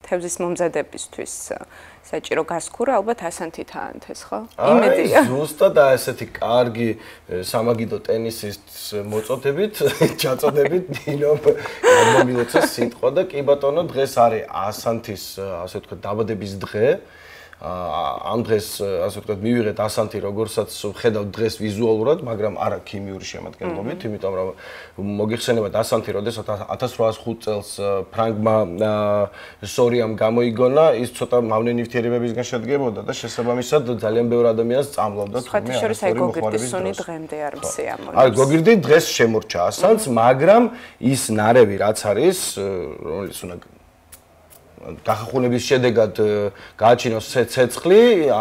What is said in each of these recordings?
თევზის მომზადებისთვის საჭირო გასქურა ალბათ ასანთით აანთეს, ხო? იმედია. აი, ზუსტად ესეთი კარგი სამაგიდო ტენისის მოწოდებით, ჩაწოდებით დინომ მომილოცეს სიტყვა და კი ბატონო, დღეს არის ასანთის, ასე ვთქვათ, დაბადების დღე. ამ დღეს, ასე ვთქვათ, მივიღეთ ასანთი, როგორცაც ხედავთ დღეს ვიზუალურად, მაგრამ არა ქიმიური შემადგენლობით, იმიტომ რომ მოგიხსენებათ ასანთი, როდესაც 1805 წელს ფრანგმა სორიამ გამოიგონა, ის ცოტა მავნე ნივთიერებებისგან შედგებოდა და შესაბამისად ძალიან ბევრ ადამიანს წამლავდა თუმცა შორის აი გოგირდის სუნი დღემდე არ მსიამოვნებს. აი გოგირდი დღეს შემორჩა ასანს, მაგრამ ის ნარევი რაც არის, რომელიც უნდა გახახუნების შედეგად გააჩინოს ცეცხლი,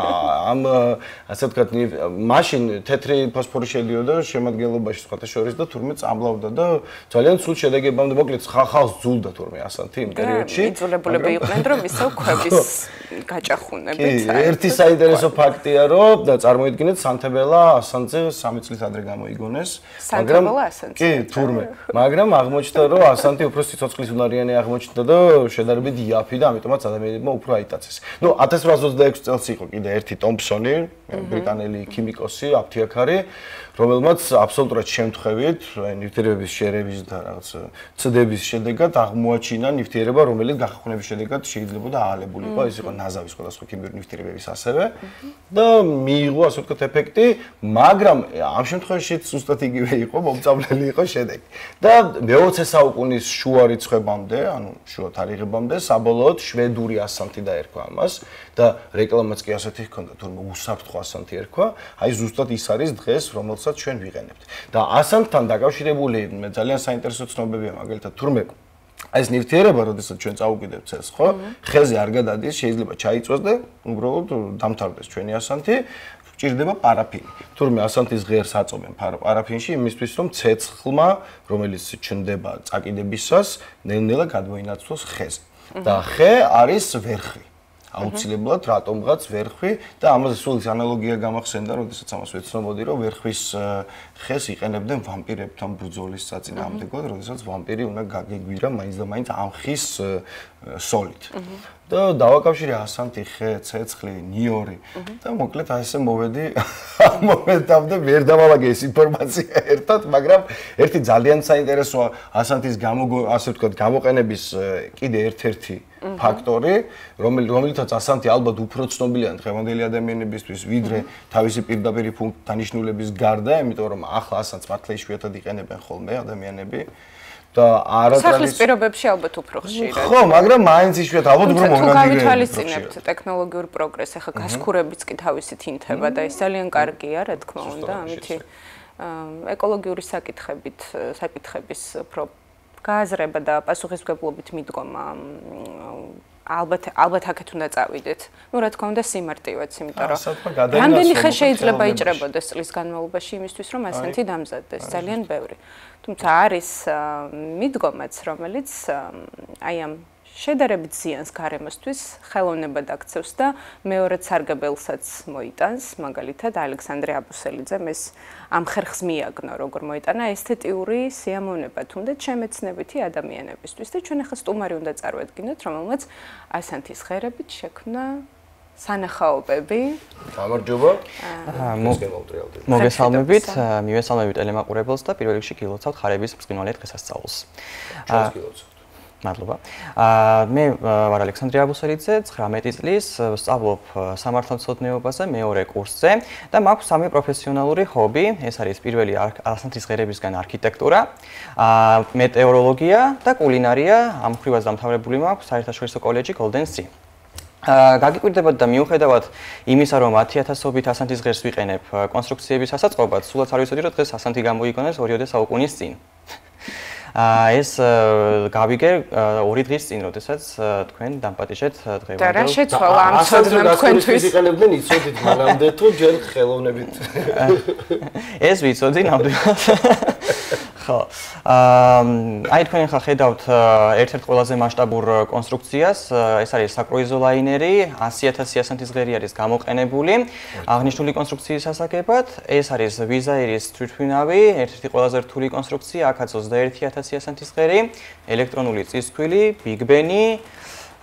ამ ასე ვთქვათ, მაშინ თეთრი ფოსფორი შედიოდა შემადგენლობაში სხვათა შორის და თურმე წამლავდა და ძალიან სულ შედეგებამდე მოკლედ ხალხს ძულდა თურმე ასანთი იმ პერიოდში. იძულებულები იყვნენ რომ ისევ ქვების გაჭახუნებით. ერთი საინტერესო ფაქტია, რომ წარმოიდგინეთ სანთებელა ასანზე 3 წლის ადრე გამოიგონეს, მაგრამ კი, თურმე, მაგრამ აღმოჩნდა რომ ასანთი უფრო სიცოცხლის უნარიანი აღმოჩნდა და შედარებით იაფი და ამიტომაც ადამიანებმა უფრო აიტაცეს. ნუ 1826 წელს იყო კიდე ერთი ტომპსონი, ბრიტანელი ქიმიკოსი, აფთიაქარი, რომელმაც აბსოლუტურად შემთხვევით, ნივთიერებების შერევის და რაღაც ცდების შედეგად აღმოაჩინა ნივთიერება, რომელიც გახახუნების შედეგად შეიძლებოდა აალებულიყო, ეს იყო ნაზავი სხვადასხვა ქიმიური ნივთიერებების ასევე და მიიღო ასე ვთქვათ ეფექტი, მაგრამ ამ შემთხვევაში ზუსტად იგივე იყო, მომწავლელი იყო შედეგი. და მე-20 საუკუნის შუა რიცხვებამდე, ანუ შუა თარიღებამდე საბოლოოდ შვედური ასანთი დაერქვა ამას და რეკლამაც კი ასეთი ჰქონდა, თურმე უსაფრთხო ასანთი ერქვა, აი ზუსტად ის არის დღეს, რომელსაც ჩვენ ვიყენებთ. და ასანთთან დაკავშირებული მე ძალიან საინტერესო ცნობებია, მაგალითად, თურმე ეს ნივთიერება, როდესაც ჩვენ წავუკიდებთ ცეცხლს, ხო? ხეზე არ გადადის, შეიძლება ჩაიწვას და უბრალოდ დამთავრდეს ჩვენი ასანთი. ჭირდება პარაფინი. თურმე ასანთის ღერს აწობენ პარაფინში იმისთვის, რომ ცეცხლმა, რომელიც ჩნდება წაკიდებისას, ნელ-ნელა გადმოინაცვლოს ხეზე. და ხე არის ვერხვი. აუცილებლად რატომღაც ვერხვი და ამაზე სულ ის ანალოგია გამახსენდა, როდესაც ამას ვეცნობოდი, რომ ვერხვის ხეს იყენებდნენ ვამპირებთან ბრძოლის საწინააღმდეგოდ, როდესაც ვამპირი უნდა გაგეგვირა მაინც და მაინც ამ ხის სოლით. და დავაკავშირე ასანთი, ხე, ცეცხლი, ნიორი და მოკლედ ასე მოვედი ამ მომენტამდე ვერ დავალაგე ეს ინფორმაცია ერთად, მაგრამ ერთი ძალიან საინტერესო ასანთის ასე ვთქვათ, გამოყენების კიდე ერთ-ერთი ფაქტორი, რომელიცაც ასანთი ალბათ უფრო ცნობილია დღევანდელი ადამიანებისთვის, ვიდრე თავისი პირდაპირი დანიშნულების გარდა, იმიტომ რომ ახლა ასანთს მართლა იშვიათად იყენებენ ხოლმე ადამიანები. და სახლის პირობებში ალბათ უფრო ხშირად. ხო, მაგრამ მაინც იშვიათ ალბათ უფრო მონადირეა. თუ გავითვალისწინებთ ტექნოლოგიურ პროგრესს, ახლა გასქურებიც კი თავისით ინთება და ეს ძალიან კარგია, რა თქმა უნდა, ამითი ეკოლოგიური საკითხების უფრო გააზრება და პასუხისმგებლობით მიდგომა ალბათ აქეთ უნდა წავიდეთ. ნუ რა თქმა უნდა სიმარტივეც, იმიტომ რომ რამდენი ხე შეიძლება იჭრებოდეს წლის განმავლობაში იმისთვის, რომ ასანთი დამზადდეს, ძალიან ბევრი. თუმცა არის მიდგომაც, რომელიც აი ამ შედარებით ზიანს გარემოსთვის ხელოვნებად აქცევს და მეორედ სარგებელსაც მოიტანს, მაგალითად ალექსანდრე აბუსელიძემ ეს ამ ხერხს მიაგნო, როგორ მოიტანა ესთეტიური სიამოვნება, თუნდაც შემეცნებითი ადამიანებისთვის და ჩვენ ახლა სტუმარი უნდა წარვადგინოთ, რომელმაც ასანთის ღერებით შექმნა სანახაობები. გამარჯობა. მოგესალმებით, მივესალმებით ტელემაყურებელს და პირველ რიგში გილოცავთ ხარების ბრწყინვალე დღესასწაულს. ჩვენს გილოცავთ. მადლობა. მე ვარ ალექსანდრე აბუსელიძე, 19 წლის, სწავლობ სამართალმცოდნეობაზე მეორე კურსზე და მაქვს სამი პროფესიონალური ჰობი. ეს არის პირველი ასანთის ღერებისგან არქიტექტურა, მეტეოროლოგია და კულინარია. ამ მხრივაც დამთავრებული მაქვს საერთაშორისო კოლეჯი Golden Sea. გაგიკვირდებათ და მიუხედავად იმისა, რომ 10,000-ობით ასანთის ღერს ვიყენებ კონსტრუქციების სასაწყობად, სულაც არ ვიცოდი, რომ დღეს ასანთი გამოიგონეს 2 საუკუნის წინ. ეს გავიგე 2 დღის წინ, როდესაც თქვენ დამპატიჟეთ დღევანდელ. და რა შეცვალა ამ ცოდნამ თქვენთვის? იყენებდნენ იცოდით მანამდე თუ ჯერ ხელოვნებით. ეს ვიცოდი ნამდვილად. ხო. აი თქვენ ხა ხედავთ ერთ-ერთ ყველაზე მასშტაბურ კონსტრუქციას, ეს არის საკრუიზო ლაინერი, 100,000 ასანთის ღერი არის გამოყენებული აღნიშნული კონსტრუქციის ასაკებად. ეს არის ვიზაირის თვითმფრინავი, ერთ-ერთი ყველაზე რთული კონსტრუქცია, აქაც 21,000 ასანთის ღერი, ელექტრონული წისქვილი, ბიგ ბენი,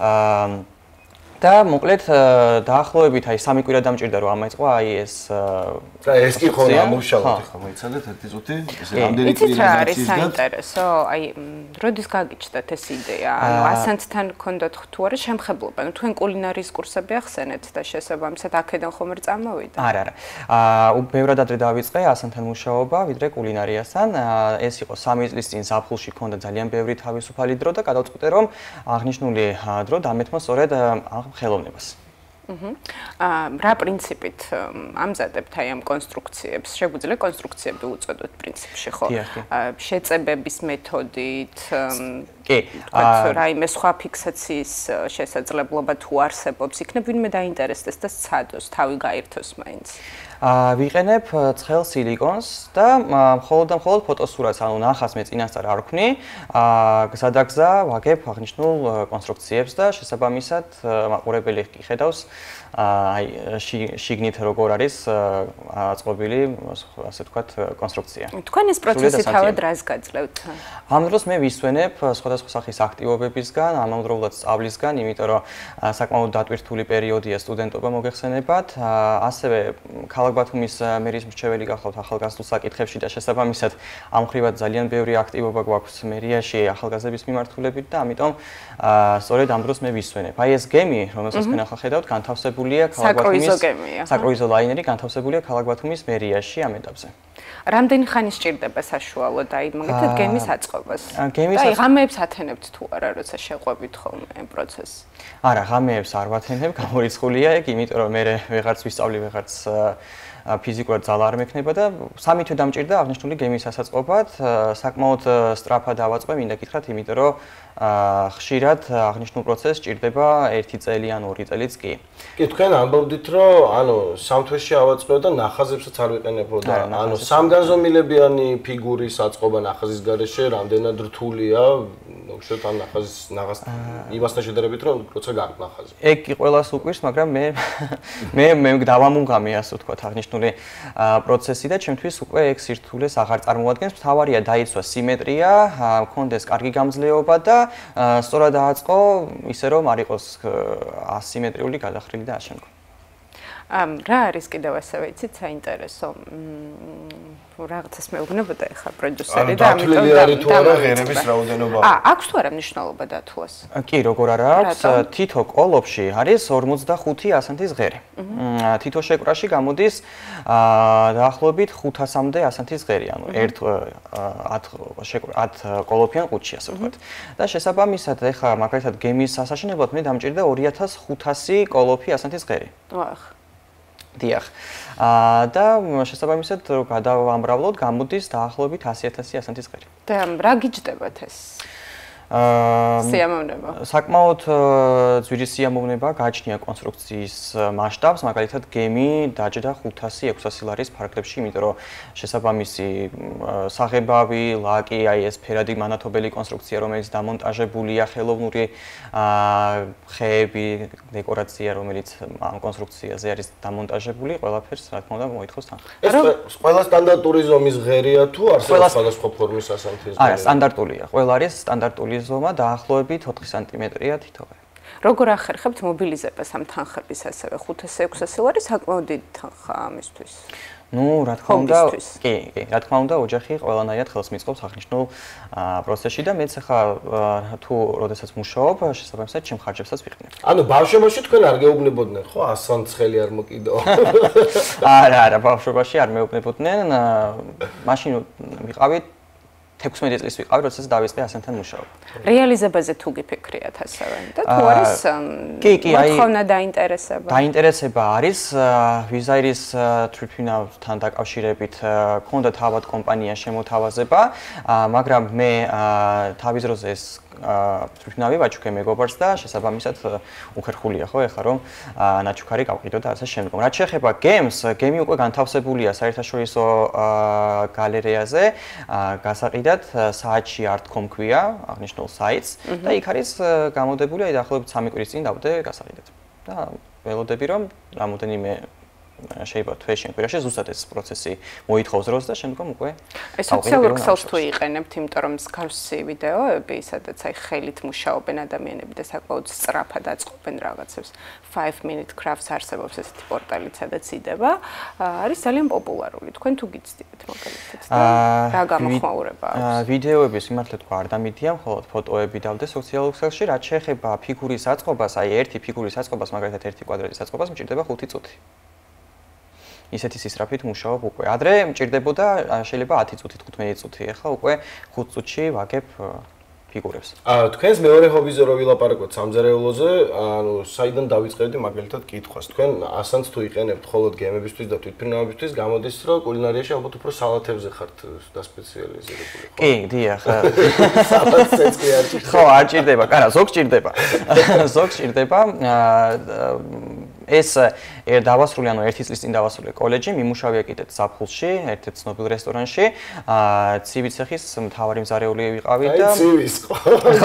და მოკლედ დაახლოებით აი 3 კვირა დამჭირდა რომ ამაიწყო აი ეს და ეს კი ხო ამუშავოთ ხა მოიცადეთ ერთი წუთი ესე რამდენი კვირა არის საინტერესო აი როდის გაგიჩნდათ ეს იდეა ანუ ასანთთან გქონდათ თუ არა შემხებლობა ანუ თქვენ კულინარიის კურსები ახსენეთ და შესაბამისად აქედან ხომ არ წამოვიდა არა ბევრად ადრე დავიწყე ასანთთან მუშაობა ვიდრე კულინარიასთან ეს იყო 3 წლის წინ ზაფხულში ქონდა ძალიან ბევრი თავისუფალი დრო და გადავწყვიტე რომ აღნიშნული დრო დამეთმო სწორედ ხელოვნებას. რა პრინციპით ამზადებთ აი ამ კონსტრუქციებს? შეგვიძლია კონსტრუქციები უწოდოთ პრინციპში, ხო? შეწებების მეთოდით, კი, რაიმე სხვა ფიქსაციის შესაძლებლობა თუ არსებობს, იქნებ ვინმე დაინტერესდეს და სცადოს, თავი გაირთოს მაინც. ვიყენებ ცხელ სილიკონს და მხოლოდ და მხოლოდ ფოტოსურათს, ანუ ნახას მე წინასწარ არ ვქნი, გზადაგზა ვაგებ აღნიშნულ კონსტრუქციებს და შესაბამისად მაყურებელი კი ხედავს აი შიგნით როგორ არის აწყობილი, ასე ვთქვათ, კონსტრუქცია. თქვენ ეს პროცესი თავად რას გაძლევთ? ამ დროს მე ვისვენებ სხვადასხვა სახის აქტივობებისგან, ამავდროულად სწავლისგან, იმიტომ რომ საკმაოდ დატვირთული პერიოდია სტუდენტობა მოგეხსენებათ, ასევე ქალაქ ბათუმის მერის მრჩეველი გახლავთ ახალგაზრდულ საკითხებში და შესაბამისად ამ ხრივად ძალიან ბევრი აქტივობა გვაქვს მერიაში ახალგაზრდების მიმართულებით და ამიტომ სწორედ ამ დროს მე ვისვენებ. აი ეს გემი, რომელსაც თქვენ ახლა ხედავთ, განთავსებულია ქალაქ ბათუმის საკრუიზო ლაინერი განთავსებულია ქალაქ ბათუმის მერიაში ამ ეტაპზე. რამდენი ხანი სჭირდება საშუალოდ აი მაგათად გემის აწყობას? და აი ღამეებს ათენებთ თუ არა, როცა შეყვებით ხოლმე პროცესს? არა, ღამეებს არ ვათენებ, გამორიცხულია ეგ, იმიტომ რომ მე ვეღარც ვისწავლი, ვეღარც ფიზიკურად ძალა არ მექნება და 3 თვე დამჭირდა აღნიშნული გემის ასაწყობად, საკმაოდ სწრაფად დავაწყე, მინდა გითხრათ, იმიტომ რომ ხშირად აღნიშნულ პროცესს სჭირდება 1 წელი ან 2 წელიც კი. კი, თქვენ ამბობდით, რომ ანუ 3 თვეში ავაწყო და ნახაზებსაც არ ვიყენებო და ანუ სამგანზომილებიანი ფიგურის აწყობა ნახაზის გარეშე რამდენად რთულია, მოგშვეთ ამ ნახაზს იმასთან შედარებით, რომ როცა გაქვს ნახაზი. ეგ კი ყველას უკვირს, მაგრამ მე დავამუნგამე ასე ვთქვათ აღნიშნული პროცესი და ჩემთვის უკვე ეგ სირთულეს აღარ წარმოადგენს. მთავარია დაიცვა სიმეტრია, მქონდეს კარგი გამძლეობა და სწორად დააწყო ისე რომ არ იყოს ასიმეტრიული გადახრილი და ამავდროულად. რა არის კიდევ ასევე იცით საინტერესო? რაღაცას მეუბნებოდა ახლა პროდიუსერი და ამიტომ თუ არა ღერების რაოდენობა. აქვს თუ არა მნიშვნელობა დათვლას? კი, როგორ არა აქვს, თითო კოლოფში არის 45 ასანთის ღერი. თითო შეკვრაში გამოდის დაახლოებით 500-მდე ასანთის ღერი, ანუ 10 კოლოფიან ყუთში ასე ვთქვათ. და შესაბამისად ახლა მაგალითად გემის ასაშენებლად მე დამჭირდა 2500 კოლოფი ასანთის ღერი. ვახ. დიახ. და შესაბამისად რომ გადავამრავლოთ, გამოდის დაახლოებით 100.000 ასანთის ღერი. და რა გიჯდებათ ეს? სიამოვნება. საკმაოდ ძვირი სიამოვნება გააჩნია კონსტრუქციის მასშტაბს, მაგალითად გემი დაჯდა 500-600 ლარის ფარგლებში, იმიტომ რომ შესაბამისი საღებავი, ლაკი, აი ეს ფერადი მანათობელი კონსტრუქცია, რომელიც დამონტაჟებულია, ხელოვნური ხეები, დეკორაცია, რომელიც ამ კონსტრუქციაზე არის დამონტაჟებული, ყველაფერს რა თქმა უნდა მოითხოვს თანხა. ეს ყველა სტანდარტული ზომის ღერია თუ არსებობს სხვადასხვა ფორმის ასანთის ღერი? არა, სტანდარტულია. ყველა არის სტანდარტული ზომა დაახლოებით 4 სანტიმეტრია თითო ღერი. როგორ ახერხებთ მობილიზებას ამ თანხების ასევე 500-600 ლარი საკმაოდ დიდი თანხა ამისთვის? ნუ რა თქმა უნდა, კი, რა თქმა უნდა, ოჯახი ყველანაირად ხელს მიწყობს აღნიშნულ პროცესში და მეც ახლა თუ როდესაც მუშაობ, შესაბამისად ჩემ ხარჯებსაც ვიყენებ. ანუ ბავშვობაში თქვენ არ გეუბნებოდნენ, ხო, 100 ცხელი არ მოკიდო? არა, ბავშვობაში არ მეუბნებოდნენ, მაშინ ვიყავით 16 წლის ვიყავი, როდესაც დავიწყე ასენთან მუშაობა. რეალიზებაზე თუ გიფიქრიათ ასევე და თუ არის მოთხოვნა დაინტერესება? დაინტერესება არის ვიზაირის თვითმფრინავთან დაკავშირებით ქონდა თავად კომპანია შემოთავაზება, მაგრამ მე თავის დროზე ეს თვითმფრინავი ვაჩუქე მეგობარს და შესაბამისად უხერხულია ხო ეხლა რომ ნაჩუქარი გავყიდო და ასე შემდგომ. რაც შეეხება გემს, გემი უკვე განთავსებულია საერთაშორისო გალერეაზე, გასაყიდად საათში art.com ქვია, აღნიშნულ საიტს და იქ არის გამოდებული, აი დაახლოებით 3 კვირის წინ დავდე გასაყიდად. და ველოდები რომ რამოდენიმე შეიძლება თვეში ან კვირაში ზუსტად ეს პროცესი მოითხოვს დროს და შემდგომ უკვე ეს სოციალურ ქსელს თუ იყენებთ, იმიტომ რომ მსგავსი ვიდეოები, სადაც აი ხელით მუშაობენ ადამიანები და საკმაოდ სწრაფად აწყობენ რაღაცებს. 5 minute crafts არსებობს ესეთი პორტალიც, სადაც იდება. არის ძალიან პოპულარული. თქვენ თუ გიცდით მაგალითად და რა გამოხმაურება აქვს? ვიდეოების მიმართლე თქვა არ დამიდია, მხოლოდ ფოტოები დავდე სოციალურ ქსელში, რაც შეეხება ფიგურის აწყობას, აი ერთი ფიგურის აწყობას, მაგალითად ერთი კვადრატის აწყობას მჭირდება 5 წუთი. ისეთი სისწრაფით მუშაობ უკვე. ადრე მჭირდებოდა შეიძლება 10 წუთი, 15 წუთი. ახლა უკვე 5 წუთში ვაგებ ფიგურებს. თქვენს მეორე ჰობიზე რო ვილაპარაკოთ სამზარეულოზე, ანუ საიდან დავიწყებდი მაგალითად კითხვას. თქვენ ასანს თუ იყენებთ მხოლოდ გემებისთვის და თვითმფრინავებისთვის, გამოდის რომ კულინარიაში ალბათ უფრო სალათებზე ხართ დასპეციალიზირებული, ხო? კი, დიახ. სალათსაც კი არ ჭირდება. ხო, არ ჭირდება, კარა, ზოგს ჭირდება. ზოგს ჭირდება. ეს დავასრულე, ანუ 1 წლის წინ დავასრულე კოლეჯი, მიმუშავია კიდეც ზაფხულში, ერთ-ერთ ცნობილ რესტორანში. ცივი ცეხის მთავარი მზარეული ვიყავი და ცივის ხო.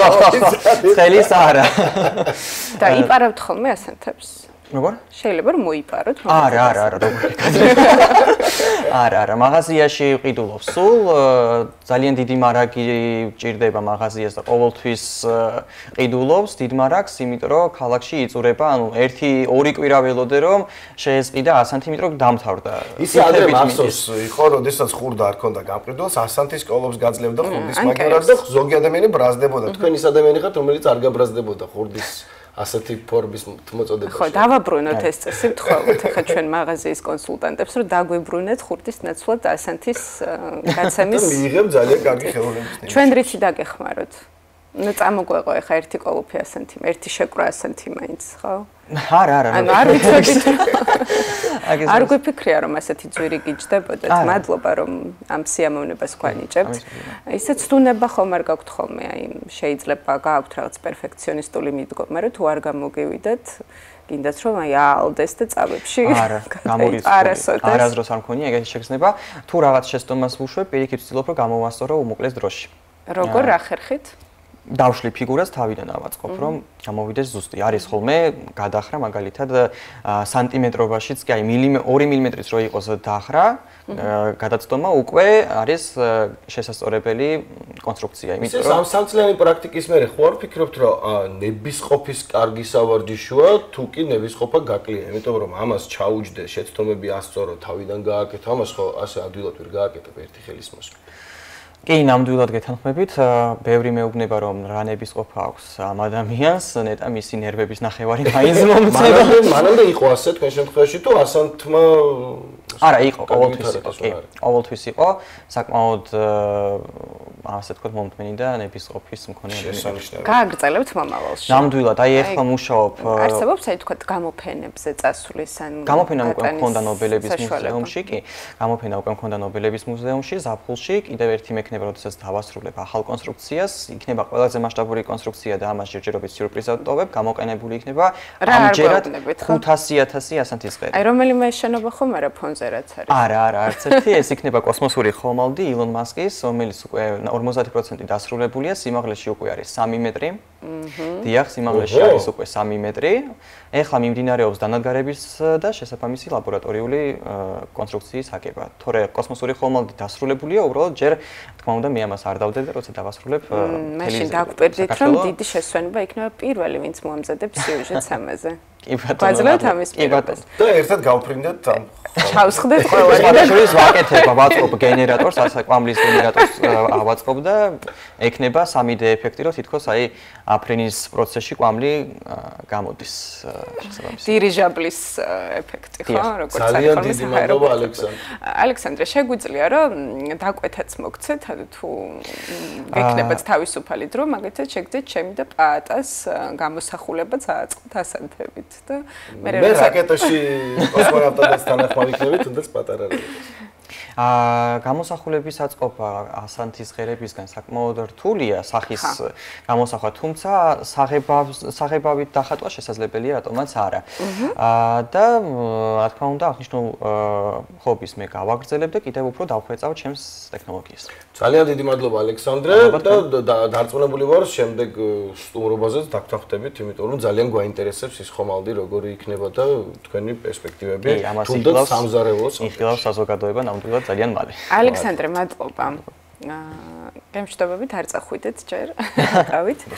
ხელის არა. და იპარავთ ხოლმე ასანთებს? როგორ? შეიძლება რომ მოიპაროთ, არა, როგორ. არა, მაღაზიაში ვყიდულობ სულ, ძალიან დიდი მარაგი ჭირდება მაღაზიას და ყოველთვის ყიდულობს დიდ მარაგს, იმიტომ რომ ქალაქში იწურება, ანუ 1-2 კვირა ველოდე რომ შეესყიდა ასანთი, იმიტომ რომ დამთავრდა. ისე ადრე მახსოვს იყო, როდესაც ხურდა არ ქონდა გამყიდულს, ასანთის კოლობს გაძლევდა ხურდის მაგერად და ზოგი ადამიანი ბრაზდებოდა. თქვენ ის ადამიანი ხართ, რომელიც არ გაბრაზდებოდა ხურდის ასეთი ფორმის მოწოდებაში. ხო, დავაბრუნოთ ეს წესი, ვთხოვოთ ახლა ჩვენ მაღაზიის კონსულტანტებს, რომ დაგვიბრუნეთ ხურდის ნაცვლად ასანთის გაცემის. და მიიღებ ძალიან კარგი ხელოვნების ნიმუში. ჩვენ რითი დაგეხმაროთ? ნუ წამოგვეყო ახლა ერთი კოლოფი ასანთი, ერთი შეკრა ასანთი მაინც, ხო? არა. ანუ არ ვიცოდით. არ გვიფიქრია რომ ასეთი ძვირი გიჯდებოდეთ. მადლობა რომ ამ სიამოვნებას გვანიჭებთ. ისე ცდუნება ხომ არ გაქვთ ხოლმე, აი შეიძლება გაქვთ რაღაც პერფექციონისტული მიდგომა, რომ თუ არ გამოგივიდეთ, გინდათ რომ აი აალდეს და წავებში. არა, გამორიცხული. არასდროს არ მქონია ეგეთი შეგრძნება. თუ რაღაც შეცდომას ვუშვებ, პირიქით ვცდილობ რომ გამოვასწორო უმოკლეს დროში. როგორ რა ხერხით? დავშლი ფიგურას თავიდან ავაწყობ, რომ გამოვიდეს ზუსტი. არის ხოლმე გადახრა მაგალითად სანტიმეტრობაშიც, კი აი 2 მილიმეტრის რო იყოს დახრა, გადაცდომა უკვე არის შესასწორებელი კონსტრუქცია, იმიტომ რომ სამწლიანი პრაქტიკის მერე ხო არ ფიქრობთ, რომ ნებისყოფის კარგი სავარჯიშოა, თუ კი ნებისყოფა გაკლია, იმიტომ რომ ამას ჩაუჯდე, შეცდომები ასწორო, თავიდან გააკეთო, ამას ხო ასე ადვილად ვერ გააკეთებ ერთი ხელის მოსვლა. კი, ნამდვილად გეთანხმებით, ბევრი მეუბნება რომ რა ნებისყოფა აქვს ამ ადამიანს, ნეტა მისი ნერვების ნახევარი მაინც მომწევა. მანამდე იყო ასე თქვენ შემთხვევაში თუ ასანთმა არა, იყო, ყოველთვის იყო, კი. ყოველთვის იყო, საკმაოდ ასე თქვა მომთმენი და ნებისყოფის მქონე შესანიშნავი. გააგრძელებთ მომავალში. ნამდვილად, აი ახლა მუშაობ. არსებობს აი თქვა გამოფენებზე წასulis ან გამოფენა უკვე მქონდა ნობელების მუზეუმში, კი. გამოფენა უკვე მქონდა ნობელების მუზეუმში, ზაფხულში, კიდევ ერთი მექნება, როდესაც დავასრულებ ახალ კონსტრუქციას, იქნება ყველაზე მასშტაბური კონსტრუქცია და ამას ჯერჯერობით სიურპრიზად ტოვებ, გამოყენებული იქნება ამჯერად 500.000 ასანთის ყელი. აი რომელიმე შენობა ხომ არა ფონზე რაც არის. არა, არც ერთი, ეს იქნება კოსმოსური ხომალდი ილონ მასკის, რომელიც უკვე 50% დასრულებულია, სიმაღლეში უკვე არის 3 მეტრი. დიახ, სიმაღლეში არის უკვე 3 მეტრი. ეხლა მიმდინარეობს დანადგარების და შესაბამისი ლაბორატორიული კონსტრუქციის აგება. თორე კოსმოსური ხომალდი დასრულებულია, უბრალოდ ჯერ თქმა უნდა მე ამას არ დავდებ და როცა დავასრულებ მაშინ დაგვპირდით რომ დიდი შესვენება იქნება პირველი ვინც მოამზადებს სიუჟეტს ამაზე. კი ბატონო. გვაძლევთ ამის პირობას. და ერთად გავფრინდეთ ამ ჩავსხდეთ ყველანი. სხვადასხვა ვაკეთებ, ვაწყობ გენერატორს, ასე კვამლის გენერატორს ავაწყობ და ექნება 3D ეფექტი, რომ თითქოს აი აფრინის პროცესში კვამლი გამოდის შესაბამისად. დირიჟაბლის ეფექტი, ხო, როგორც ძალიან დიდი მადლობა ალექსანდრე. ალექსანდრე, შეგვიძლია რომ დაკვეთაც მოგცეთ, თუ გექნებათ თავისუფალი დრო, მაგალითად შეგძეთ ჩემი და პაატას გამოსახულებაც ააწყოთ ასანთებით და მე რაკეტაში კოსმონავტად თანახმად იქნები, თუნდაც პატარა რაკეტაში. გამოსახულების აწყობა ასანთის ღერებისგან საკმაოდ რთულია სახის გამოსახვა, თუმცა საღებავით დახატვა შესაძლებელია რატომაც არა. და რა თქმა უნდა, აღნიშნულ ჰობის მე გავაგრძელებ და კიდევ უფრო დავხვეწავ ჩემს ტექნოლოგიას. ძალიან დიდი მადლობა ალექსანდრე და დარწმუნებული ვარ შემდეგ სტუმრობაზეც დაგთანხმდებით, იმიტომ რომ ძალიან გვაინტერესებს ის ხომალდი როგორი იქნება და თქვენი პერსპექტივები თუნდაც სამზარეულოს. იხილავს საზოგადოება ნამდვილად ძალიან მალე. ალექსანდრე, მადლობა. გემშვიდობებით არ წახვიდეთ ჯერ. დავით.